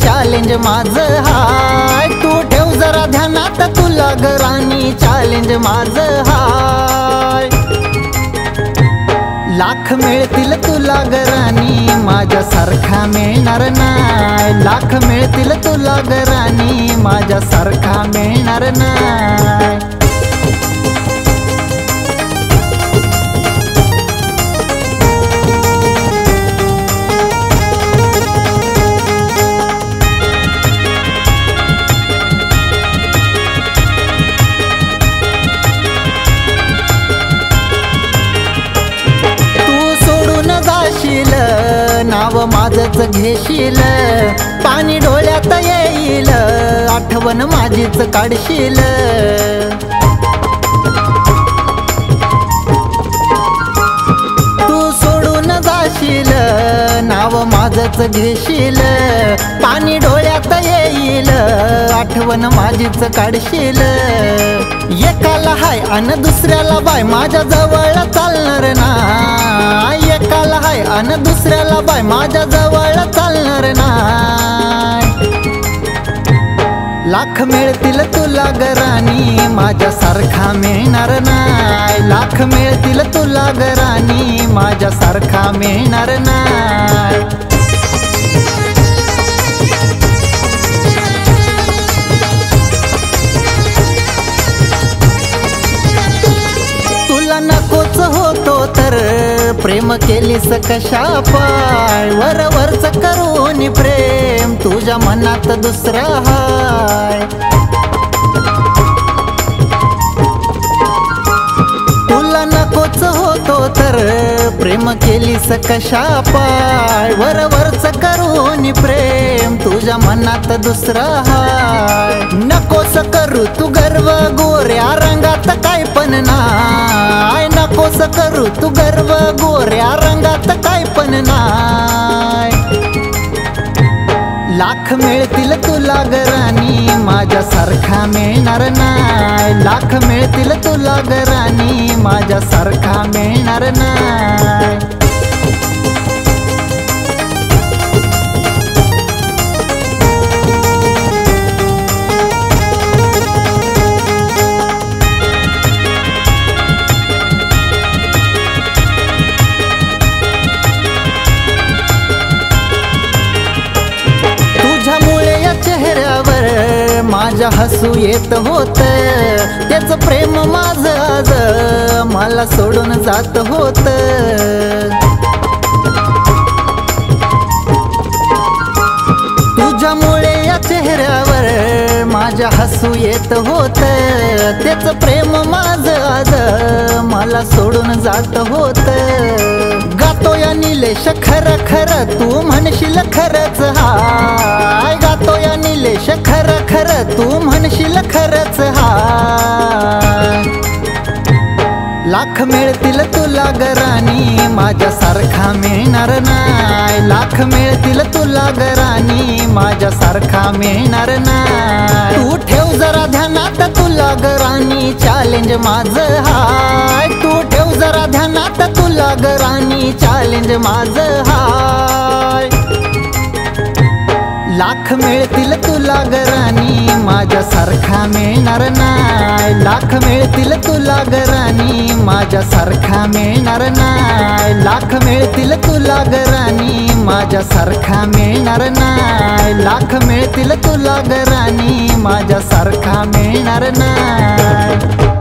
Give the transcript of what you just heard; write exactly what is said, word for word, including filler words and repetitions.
Challenge माझं हाय, तू ठेव जरा ध्यानात तुला ग राणी चॅलेंज माझं हाय। लाख मिळतील तुला ग राणी माझ्यासारखा मिळणार नाही, लाख मिळतील तुला ग राणी माझ्यासारखा मिळणार नाही। नाव माझंच घेशील, पाणी डोळ्यात येईल, आठवण माझीच काढशील। तू सोडून जाशील, नाव माझंच घेशील, पाणी डोळ्यात येईल, आठवण माझीच काढशील। एकाला हाय अन दुसऱ्याला बाय माझ्या जवळ चालणार नाही, एकाला हाय अन दुसऱ्याला बाय माझ्या जवळ चालणार नाही। लाख मिळतील तुला ग राणी माझ्यासारखा मिळणार नाही, लाख मिळतील तुला ग राणी माझ्यासारखा मिळणार नाही। तुला नकोच होतो तर प्रेम केलीस कशा पाय, वर वरच करून प्रेम तुझ्या मनात दुसरा हाय। तुला नकोच होतो तर प्रेम केलीस कशा पाय, वर वरच करून प्रेम तुझ्या मनात दुसरा हाय। नकोस करू तू गर्व गोऱ्या रंगात काय पण नाय, नकोस करू तू गर्व गोऱ्या रंगात काय पण नाय। लाख मिळतील तुला ग राणी माझ्यासारखा मिळणार नाही, लाख मिळतील तुला ग राणी माझ्यासारखा मिळणार नाही। चेहऱ्यावर माझ्या हसू येत होत, त्याच प्रेम माझं आज मला सोडून जात होत। तुझ्यामुळे या चेहऱ्यावर माझ्या हसू येत होत, त्याच प्रेम माझं आज मला सोडून जात होत। गातो या निलेश खर खर तू म्हणशील खरच हाय, गातो या निलेश खर खर तू म्हणशील खरच हाय। लाख मिळतील तुला ग राणी माझ्यासारखा मिळणार नाही, लाख मिळतील तुला ग राणी माझ्यासारखा मिळणार नाही। तू ठेव जरा ध्यानात तुला ग राणी चॅलेंज माझं हाय, तू ठेव जरा ध्यानात तुला ग राणी चॅलेंज माझं हाय। लाख मिळतील तुला ग राणी माझ्यासारखा मिळणार नाही, लाख मिळतील तुला ग राणी माझ्यासारखा मिळणार नाही, लाख मिळतील तुला ग राणी माझ्यासारखा मिळणार नाही, लाख मिळतील तुला ग राणी माझ्यासारखा मिळणार नाही।